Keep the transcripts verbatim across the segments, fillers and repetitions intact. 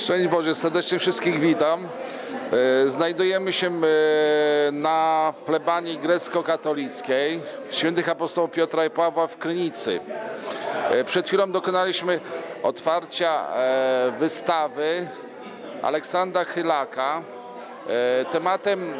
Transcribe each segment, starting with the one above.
Szczęść Boże, serdecznie wszystkich witam. Znajdujemy się na plebanii grecko-katolickiej świętych apostołów Piotra i Pawła w Krynicy. Przed chwilą dokonaliśmy otwarcia wystawy Aleksandra Chylaka. Tematem,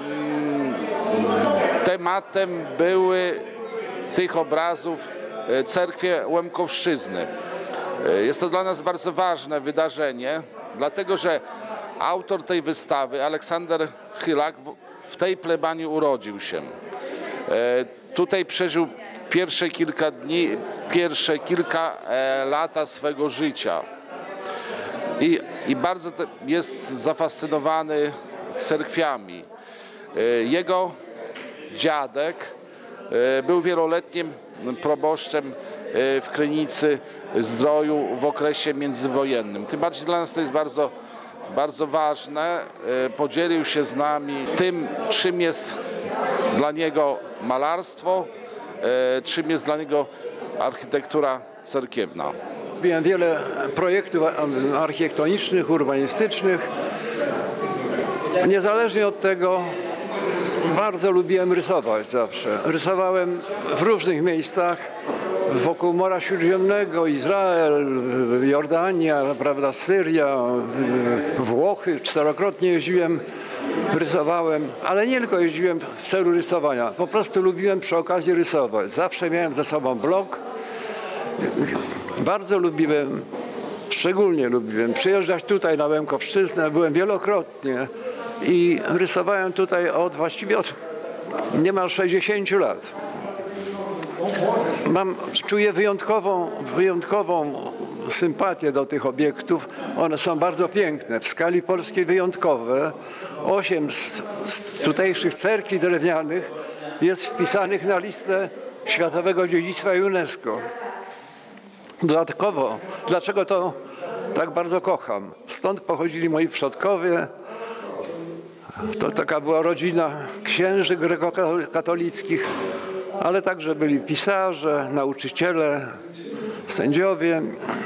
tematem były tych obrazów cerkwie Łemkowszczyzny. Jest to dla nas bardzo ważne wydarzenie, dlatego że autor tej wystawy, Aleksander Chylak, w tej plebanii urodził się. Tutaj przeżył pierwsze kilka dni, pierwsze kilka lata swego życia i, i bardzo jest zafascynowany cerkwiami. Jego dziadek był wieloletnim proboszczem w Krynicy Zdroju w okresie międzywojennym. Tym bardziej dla nas to jest bardzo, bardzo ważne. Podzielił się z nami tym, czym jest dla niego malarstwo, czym jest dla niego architektura cerkiewna. Miałem wiele projektów architektonicznych, urbanistycznych. Niezależnie od tego bardzo lubiłem rysować zawsze. Rysowałem w różnych miejscach wokół Morza Śródziemnego, Izrael, Jordania, prawda, Syria, Włochy. Czterokrotnie jeździłem, rysowałem, ale nie tylko jeździłem w celu rysowania. Po prostu lubiłem przy okazji rysować. Zawsze miałem ze sobą blok. Bardzo lubiłem, szczególnie lubiłem przyjeżdżać tutaj na Łemkowszczyznę. Byłem wielokrotnie i rysowałem tutaj od właściwie od niemal sześćdziesięciu lat. Mam, czuję wyjątkową, wyjątkową sympatię do tych obiektów. One są bardzo piękne, w skali polskiej wyjątkowe. Osiem z, z tutejszych cerkwi drewnianych jest wpisanych na listę Światowego Dziedzictwa UNESCO. Dodatkowo, dlaczego to tak bardzo kocham? Stąd pochodzili moi przodkowie. To taka była rodzina księży grekokatolickich, ale także byli pisarze, nauczyciele, sędziowie.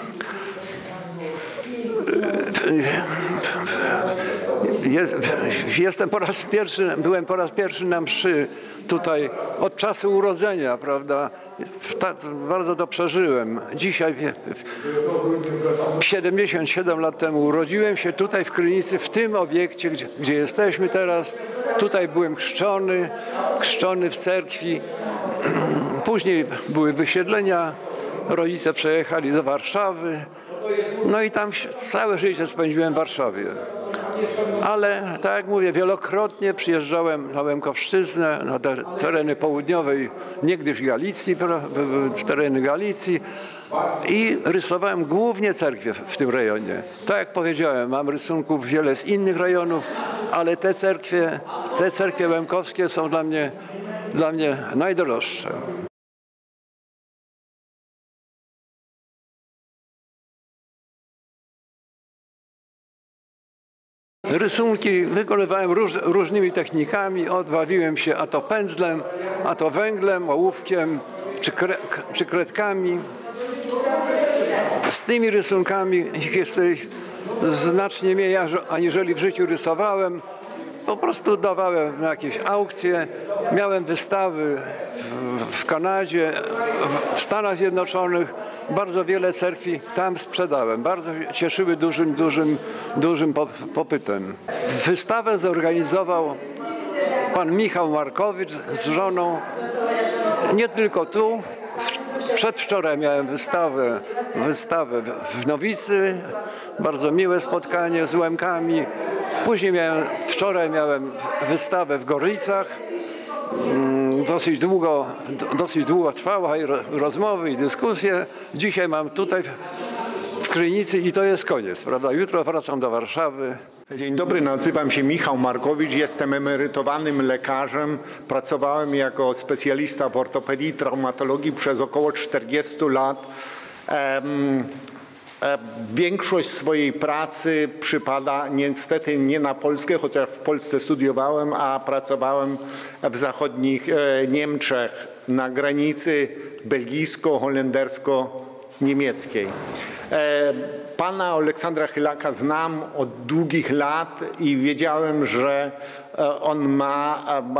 Jest, jestem po raz pierwszy, byłem po raz pierwszy na mszy tutaj od czasu urodzenia, prawda? Bardzo to przeżyłem. Dzisiaj, siedemdziesiąt siedem lat temu, urodziłem się tutaj w Krynicy, w tym obiekcie, gdzie, gdzie jesteśmy teraz. Tutaj byłem chrzczony, chrzczony w cerkwi. Później były wysiedlenia, rodzice przejechali do Warszawy. No i tam całe życie spędziłem w Warszawie. Ale, tak jak mówię, wielokrotnie przyjeżdżałem na Łemkowszczyznę, na tereny południowej, niegdyś Galicji, tereny Galicji i rysowałem głównie cerkwie w tym rejonie. Tak jak powiedziałem, mam rysunków wiele z innych rejonów, ale te cerkwie, te cerkwie łemkowskie są dla mnie, dla mnie najdroższe. Rysunki wykonywałem róż, różnymi technikami, odbawiłem się a to pędzlem, a to węglem, ołówkiem czy, kre, czy kredkami. Z tymi rysunkami jest znacznie mniej aniżeli w życiu rysowałem. Po prostu dawałem na jakieś aukcje, miałem wystawy w, w Kanadzie, w, w Stanach Zjednoczonych. Bardzo wiele cerkwi tam sprzedałem. Bardzo cieszyły dużym, dużym, dużym popytem. Wystawę zorganizował pan Michał Markowicz z żoną. Nie tylko tu. Przedwczoraj miałem wystawę, wystawę w Nowicy. Bardzo miłe spotkanie z Łemkami. Później miałem, wczoraj miałem wystawę w Gorlicach. Dosyć długo, dosyć długo trwała i rozmowy i dyskusje. Dzisiaj mam tutaj w Krynicy i to jest koniec, prawda? Jutro wracam do Warszawy. Dzień dobry, nazywam się Michał Markowicz, jestem emerytowanym lekarzem. Pracowałem jako specjalista w ortopedii i traumatologii przez około czterdzieści lat. Um, Większość swojej pracy przypada niestety nie na Polskę, chociaż w Polsce studiowałem, a pracowałem w zachodnich Niemczech na granicy belgijsko-holendersko-niemieckiej. Pana Aleksandra Chylaka znam od długich lat i wiedziałem, że on ma,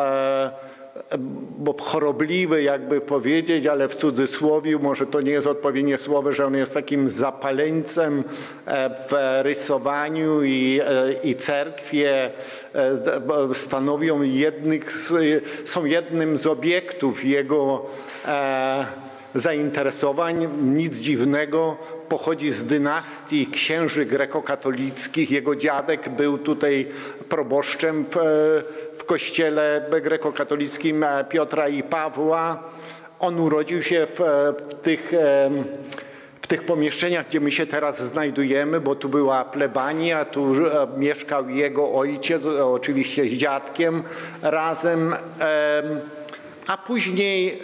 bo chorobliwy jakby powiedzieć, ale w cudzysłowie, może to nie jest odpowiednie słowo, że on jest takim zapaleńcem w rysowaniu i, i cerkwie stanowią jednych z, są jednym z obiektów jego zainteresowań. Nic dziwnego, pochodzi z dynastii księży grekokatolickich. Jego dziadek był tutaj proboszczem w, w kościele grekokatolickim Piotra i Pawła. On urodził się w, w tych w tych pomieszczeniach, gdzie my się teraz znajdujemy, bo tu była plebania, tu mieszkał jego ojciec, oczywiście z dziadkiem razem. A później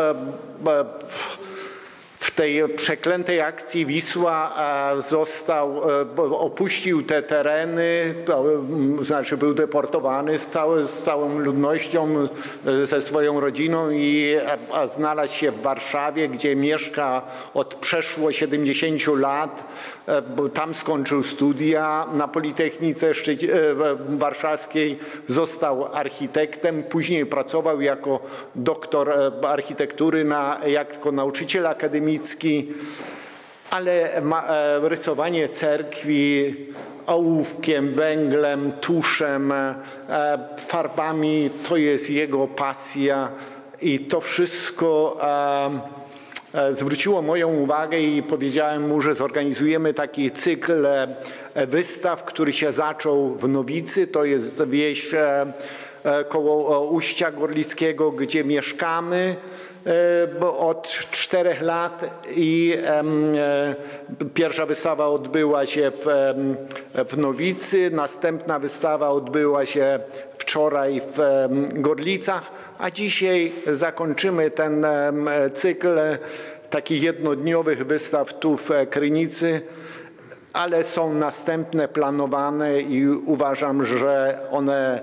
w tej przeklętej akcji Wisła został, opuścił te tereny, znaczy był deportowany z, całe, z całą ludnością, ze swoją rodziną i a znalazł się w Warszawie, gdzie mieszka od przeszło siedemdziesięciu lat. Tam skończył studia na Politechnice Warszawskiej, został architektem, później pracował jako doktor architektury, na, jako nauczyciel akademicki, ale ma, rysowanie cerkwi ołówkiem, węglem, tuszem, farbami to jest jego pasja i to wszystko zwróciło moją uwagę i powiedziałem mu, że zorganizujemy taki cykl wystaw, który się zaczął w Nowicy, to jest wieś koło Uścia Gorlickiego, gdzie mieszkamy od czterech lat i pierwsza wystawa odbyła się w, w Nowicy, następna wystawa odbyła się wczoraj w Gorlicach, a dzisiaj zakończymy ten cykl takich jednodniowych wystaw tu w Krynicy, ale są następne planowane i uważam, że one,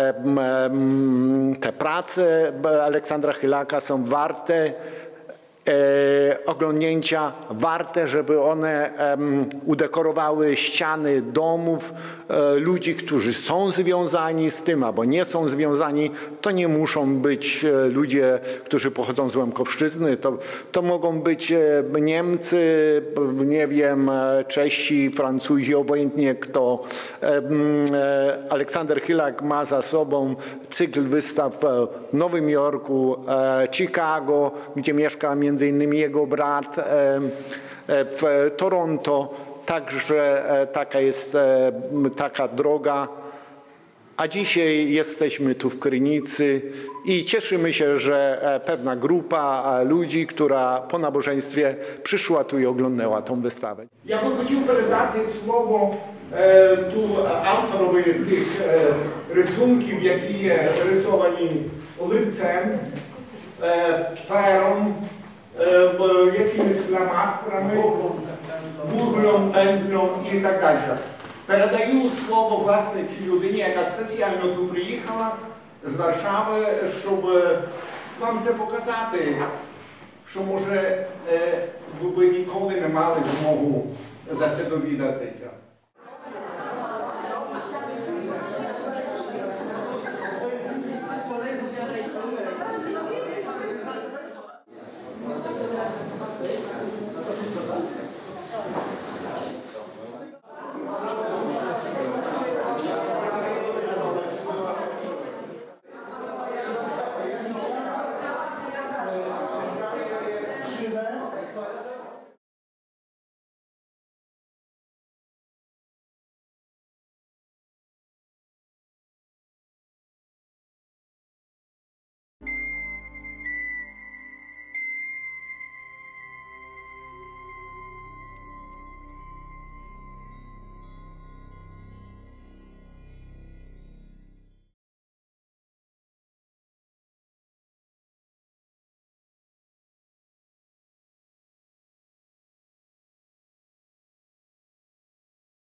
te prace Aleksandra Chylaka są warte E, oglądnięcia, warte, żeby one e, udekorowały ściany domów e, ludzi, którzy są związani z tym, albo nie są związani. To nie muszą być e, ludzie, którzy pochodzą z Łemkowszczyzny. To, to mogą być e, Niemcy, nie wiem, Czesi, Francuzi, obojętnie kto. E, e, Aleksander Chylak ma za sobą cykl wystaw w Nowym Jorku, e, Chicago, gdzie mieszka między innymi jego brat, w Toronto, także taka jest taka droga. A dzisiaj jesteśmy tu w Krynicy i cieszymy się, że pewna grupa ludzi, która po nabożeństwie przyszła tu i oglądała tą wystawę. Ja bym chciał передати слово e, tu autorowi tych e, rysunków, які рисовані олівцем, e, пером, jakimiś flamastrami, wуглем, pędzlem i tak dalej. Передаю слово власне цій людині, яка спеціально тут приїхала з Варшави, щоб вам це показати, що, може, ви б ніколи не мали змогу за це довідатися.